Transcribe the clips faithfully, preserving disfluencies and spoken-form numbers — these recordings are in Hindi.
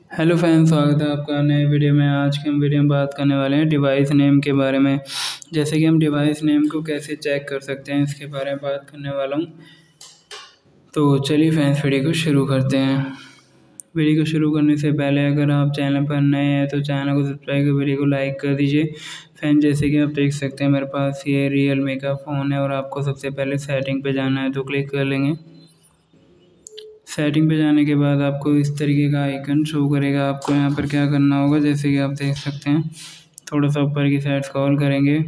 हेलो फ्रेंड्स, स्वागत है आपका नए वीडियो में। आज के हम वीडियो में बात करने वाले हैं डिवाइस नेम के बारे में। जैसे कि हम डिवाइस नेम को कैसे चेक कर सकते हैं, इसके बारे में बात करने वाला हूं। तो चलिए फ्रेंड्स, वीडियो को शुरू करते हैं। वीडियो को शुरू करने से पहले अगर आप चैनल पर नए हैं तो चैनल को सब्सक्राइब कर वीडियो को लाइक कर दीजिए। फ्रेंड्स, जैसे कि आप देख सकते हैं मेरे पास ये रियलमी का फ़ोन है और आपको सबसे पहले सेटिंग पे जाना है, तो क्लिक कर लेंगे। सेटिंग पे जाने के बाद आपको इस तरीके का आइकन शो करेगा। आपको यहाँ पर क्या करना होगा, जैसे कि आप देख सकते हैं, थोड़ा सा ऊपर की साइड स्क्रॉल करेंगे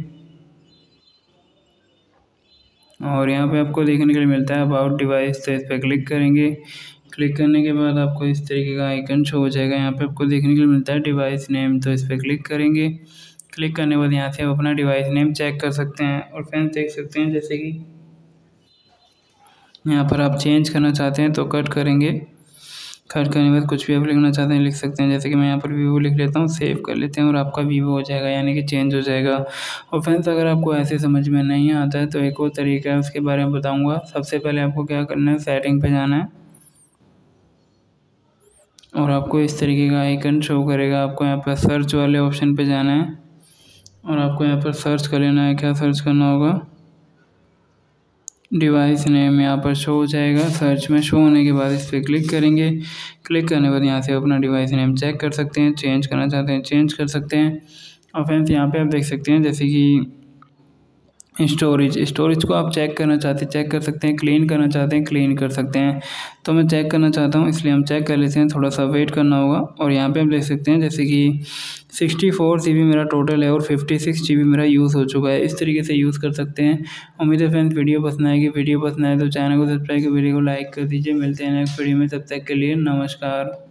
और यहाँ पे आपको देखने के लिए मिलता है अबाउट डिवाइस, तो इस पर क्लिक करेंगे। क्लिक करने के बाद आपको इस तरीके का आइकन शो हो जाएगा। यहाँ पे आपको देखने के लिए मिलता है डिवाइस नेम, तो इस पर क्लिक करेंगे। क्लिक करने के बाद यहाँ से आप अपना डिवाइस नेम चेक कर सकते हैं। और फ्रेंड्स देख सकते हैं, जैसे कि यहाँ पर आप चेंज करना चाहते हैं तो कट करेंगे। कट करने के बाद कुछ भी आप लिखना चाहते हैं लिख सकते हैं। जैसे कि मैं यहाँ पर वीवो लिख लेता हूँ, सेव कर लेते हैं और आपका वीवो हो जाएगा, यानी कि चेंज हो जाएगा। और फ्रेंड्स, अगर आपको ऐसे समझ में नहीं आता है तो एक और तरीका है, उसके बारे में बताऊँगा। सबसे पहले आपको क्या करना है, सेटिंग पे जाना है और आपको इस तरीके का आइकन शो करेगा। आपको यहाँ पर सर्च वाले ऑप्शन पे जाना है और आपको यहाँ पर सर्च कर लेना है। क्या सर्च करना होगा, डिवाइस नेम यहाँ पर शो हो जाएगा। सर्च में शो होने के बाद इस पर क्लिक करेंगे। क्लिक करने के बाद यहाँ से अपना डिवाइस नेम चेक कर सकते हैं। चेंज करना चाहते हैं चेंज कर सकते हैं। और फ्रेंड्स, यहाँ पे आप देख सकते हैं, जैसे कि स्टोरेज स्टोरेज को आप चेक करना चाहते हैं चेक कर सकते हैं, क्लीन करना चाहते हैं क्लीन कर सकते हैं। तो मैं चेक करना चाहता हूँ, इसलिए हम चेक कर लेते हैं। थोड़ा सा वेट करना होगा। और यहाँ पे आप देख सकते हैं, जैसे कि सिक्सटी फोर जी बी मेरा टोटल है और फिफ्टी सिक्स जी बी मेरा यूज़ हो चुका है। इस तरीके से यूज़ कर सकते हैं। उम्मीद है फ्रेंड्स वीडियो पसंद आएगी। वीडियो पसंद आए तो चैनल को सब्सक्राइब कर वीडियो को लाइक कर दीजिए। मिलते हैं नेक्स्ट वीडियो में, तब तक के लिए नमस्कार।